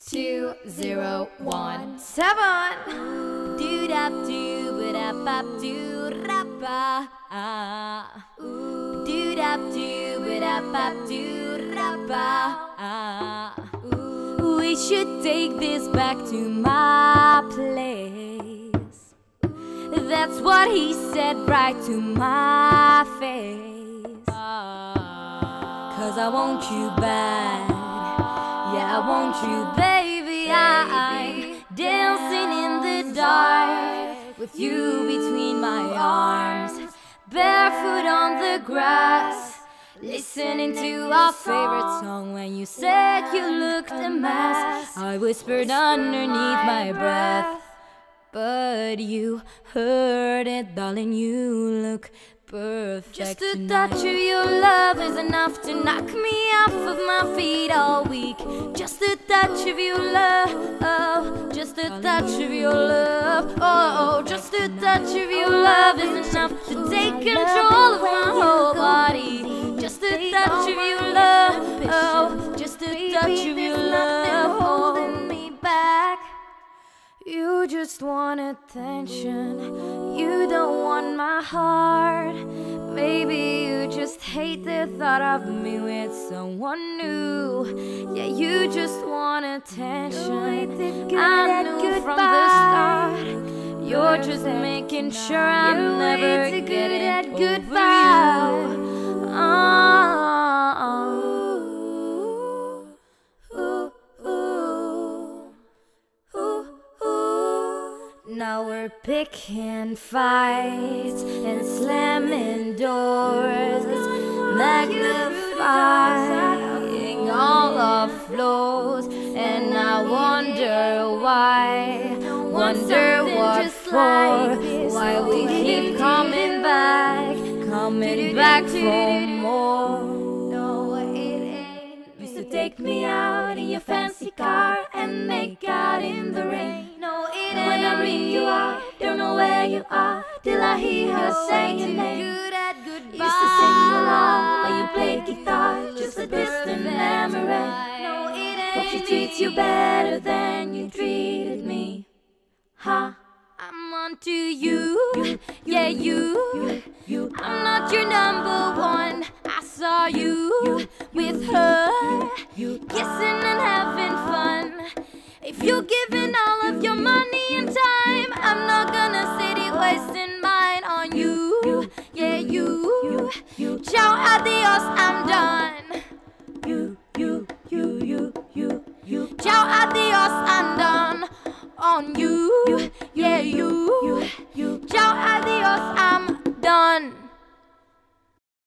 201 7. Do da do ba ba do ra ba. Do da do ba ba do ra ba. We should take this back to my place. That's what he said right to my face. 'Cause I want you bad. Yeah, I want you, baby. I'm dancing in the dark with you between my arms, barefoot on the grass, listening to our favorite song. When you said you looked a mess, I whispered underneath my breath, but you heard it, darling. You look perfect. Just a touch of your love is enough to knock me off of my feet all week. Just a touch of your love, oh, just a touch of your love, oh, just a touch of your love is enough to take control of my whole body. Just a touch of your love, oh, just a touch of your love holding me back. You just want attention, you don't want my heart. Maybe you just hate the thought of me with someone new. Yeah, you just want attention. I knew from the start, you're just making sure I'm never getting over you. Now we're picking fights and slamming doors, magnifying all our flaws. And I wonder why, wonder what for, why we keep coming back for more. No, it ain't. Used to take me out in your fancy car and make out in the rain. No, it ain't. When I ring you out, don't know where you are till I hear her saying your name. Good at goodbye. Used to sing along while you played guitar, just a distant memory. No, it ain't. Hope she treats you better than you treated me. Huh? I'm onto you, yeah, you. I'm not your number one. I saw you with her, kissing and having fun. If you're giving all of your money and time, I'm not gonna sit here wasting mine on you, yeah, you. Ciao, adios, I'm done. Ciao, adios, I'm done on you.